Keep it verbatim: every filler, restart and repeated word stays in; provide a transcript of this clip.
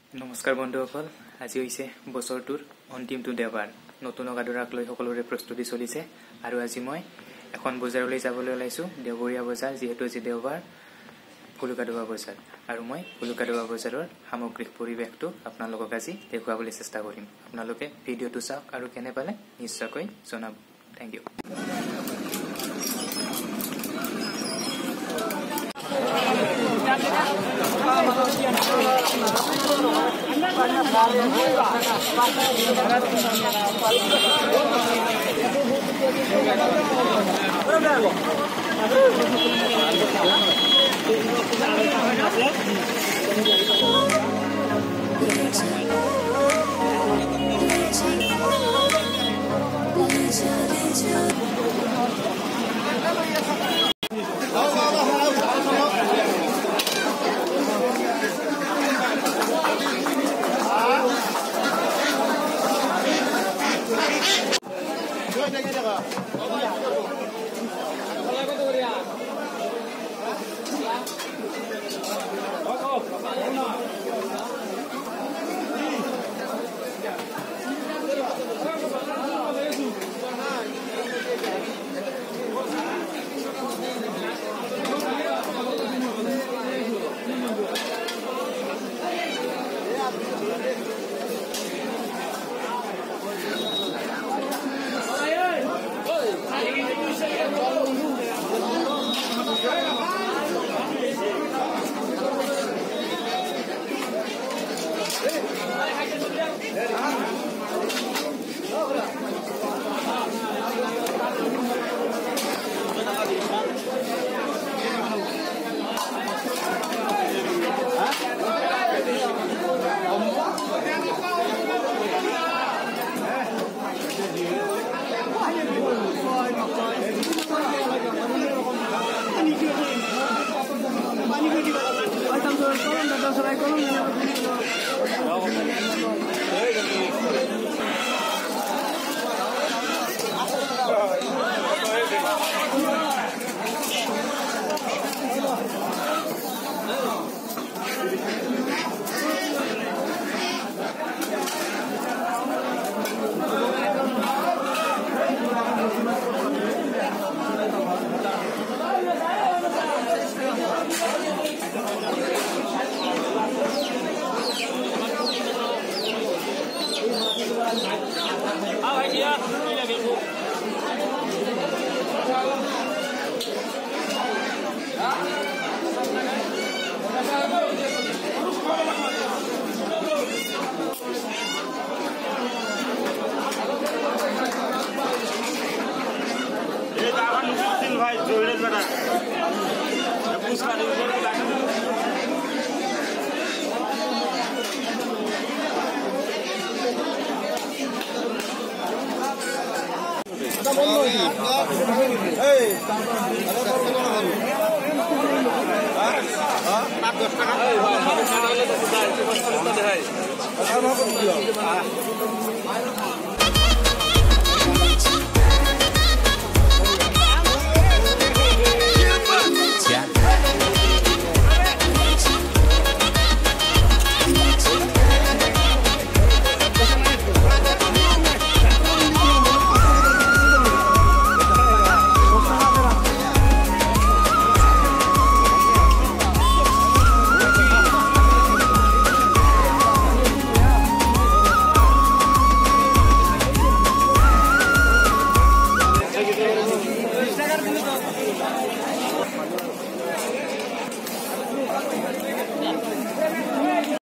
নমস্কাৰ বন্ধুসকল, আজি হৈছে বছৰটোৰ অন্তিমটো দেওবাৰ। নতুন অগাদৰাক লৈ সকলোৰে প্ৰস্তুতি চলিছে আৰু আজি মই এখন বজাৰলৈ যাবলৈ ওলাইছোঁ, দেওবৰীয়া বজাৰ। যিহেতু আজি দেওবাৰ, ফুলুকাডুবা বজাৰ, আৰু মই ফুলুকাডুবা বজাৰৰ সামগ্ৰিক পৰিৱেশটো আপোনালোকক আজি দেখুৱাবলৈ চেষ্টা কৰিম। আপোনালোকে ভিডিঅ'টো চাওক আৰু কেনে পালে নিশ্চয়কৈ জনাব। Thank U. Hey,